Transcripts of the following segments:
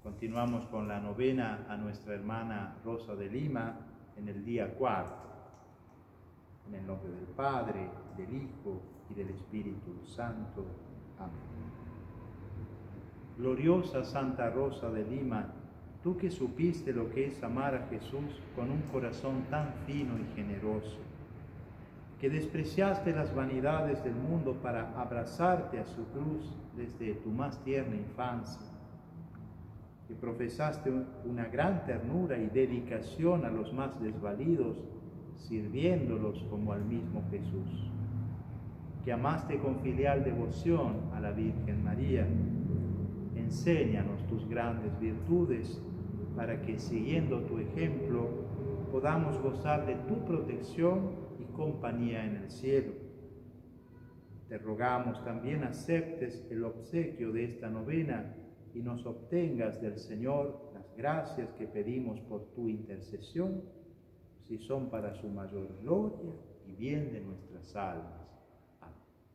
Continuamos con la novena a nuestra hermana Rosa de Lima en el día 4. En el nombre del Padre, del Hijo y del Espíritu Santo. Amén. Gloriosa Santa Rosa de Lima, tú que supiste lo que es amar a Jesús con un corazón tan fino y generoso, que despreciaste las vanidades del mundo para abrazarte a su cruz desde tu más tierna infancia, que profesaste una gran ternura y dedicación a los más desvalidos, sirviéndolos como al mismo Jesús, que amaste con filial devoción a la Virgen María. Enséñanos tus grandes virtudes para que, siguiendo tu ejemplo, podamos gozar de tu protección y compañía en el cielo. Te rogamos también aceptes el obsequio de esta novena y nos obtengas del Señor las gracias que pedimos por tu intercesión, si son para su mayor gloria y bien de nuestras almas. Amén.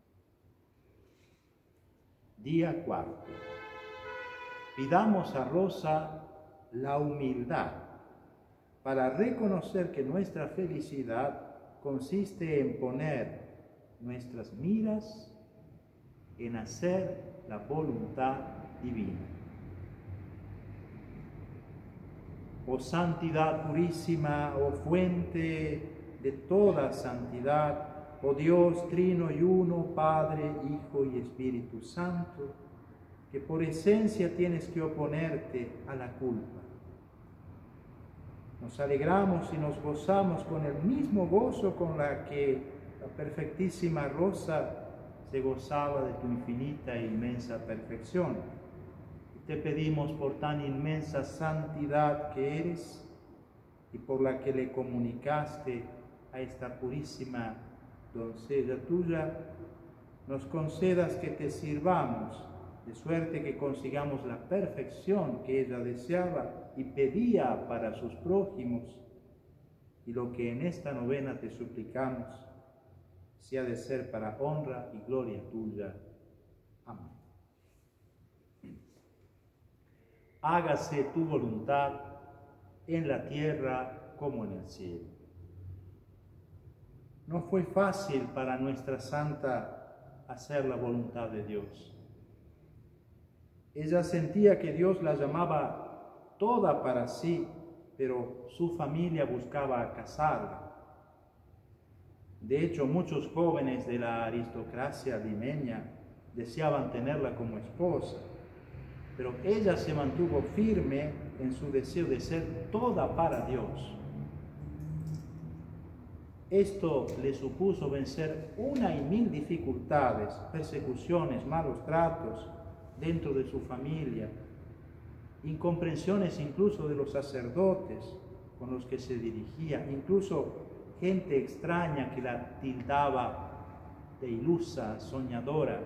Día 4. Pidamos a Rosa la humildad para reconocer que nuestra felicidad consiste en poner nuestras miras en hacer la voluntad divina. Oh santidad purísima, oh fuente de toda santidad, oh Dios trino y uno, Padre, Hijo y Espíritu Santo, que por esencia tienes que oponerte a la culpa. Nos alegramos y nos gozamos con el mismo gozo con la que la perfectísima Rosa se gozaba de tu infinita e inmensa perfección. Y te pedimos por tan inmensa santidad que eres y por la que le comunicaste a esta purísima doncella tuya, nos concedas que te sirvamos, de suerte que consigamos la perfección que ella deseaba y pedía para sus prójimos, y lo que en esta novena te suplicamos, si ha de ser para honra y gloria tuya. Amén. Hágase tu voluntad en la tierra como en el cielo. No fue fácil para nuestra santa hacer la voluntad de Dios. Ella sentía que Dios la llamaba toda para sí, pero su familia buscaba casarla. De hecho, muchos jóvenes de la aristocracia limeña deseaban tenerla como esposa, pero ella se mantuvo firme en su deseo de ser toda para Dios. Esto le supuso vencer una y mil dificultades, persecuciones, malos tratos dentro de su familia, incomprensiones incluso de los sacerdotes con los que se dirigía, incluso gente extraña que la tildaba de ilusa, soñadora.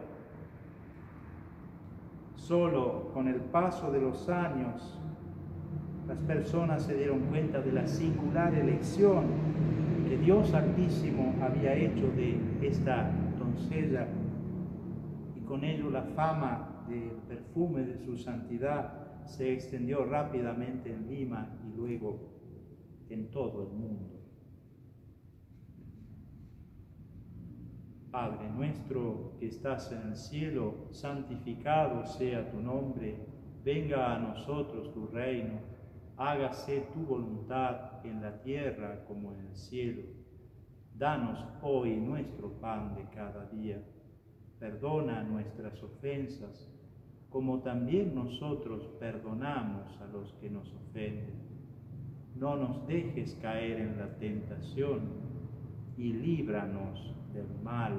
Solo con el paso de los años, las personas se dieron cuenta de la singular elección que Dios Altísimo había hecho de esta doncella, y con ello la fama del perfume de su santidad se extendió rápidamente en Lima y luego en todo el mundo. Padre nuestro que estás en el cielo, santificado sea tu nombre, venga a nosotros tu reino, hágase tu voluntad en la tierra como en el cielo. Danos hoy nuestro pan de cada día, perdona nuestras ofensas, como también nosotros perdonamos a los que nos ofenden. No nos dejes caer en la tentación y líbranos del mal.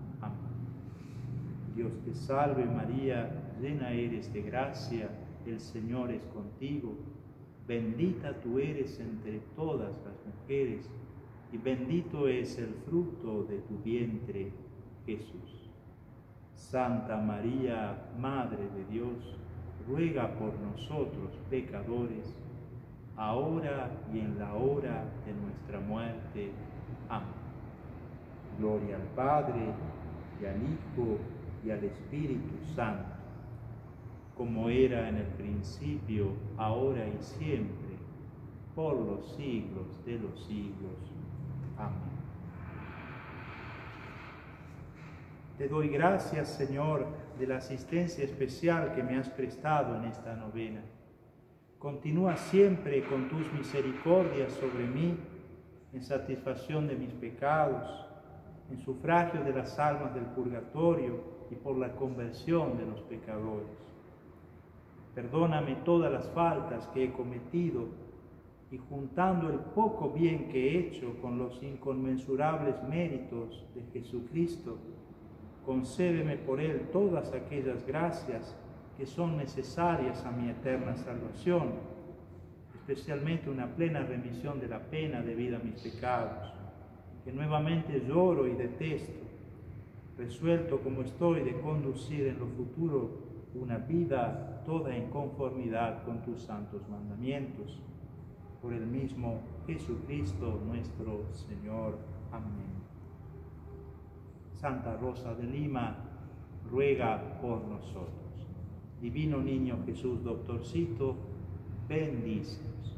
Amén. Dios te salve María, llena eres de gracia, el Señor es contigo. Bendita tú eres entre todas las mujeres, y bendito es el fruto de tu vientre, Jesús. Santa María, Madre de Dios, ruega por nosotros pecadores, ahora y en la hora de nuestra muerte. Amén. Gloria al Padre, y al Hijo, y al Espíritu Santo, como era en el principio, ahora y siempre, por los siglos de los siglos. Amén. Te doy gracias, Señor, de la asistencia especial que me has prestado en esta novena. Continúa siempre con tus misericordias sobre mí, en satisfacción de mis pecados, en sufragio de las almas del purgatorio y por la conversión de los pecadores. Perdóname todas las faltas que he cometido y juntando el poco bien que he hecho con los inconmensurables méritos de Jesucristo, concédeme por Él todas aquellas gracias que son necesarias a mi eterna salvación, especialmente una plena remisión de la pena debida a mis pecados, que nuevamente lloro y detesto, resuelto como estoy de conducir en lo futuro una vida toda en conformidad con tus santos mandamientos. Por el mismo Jesucristo nuestro Señor. Amén. Santa Rosa de Lima, ruega por nosotros. Divino Niño Jesús, doctorcito, bendícenos.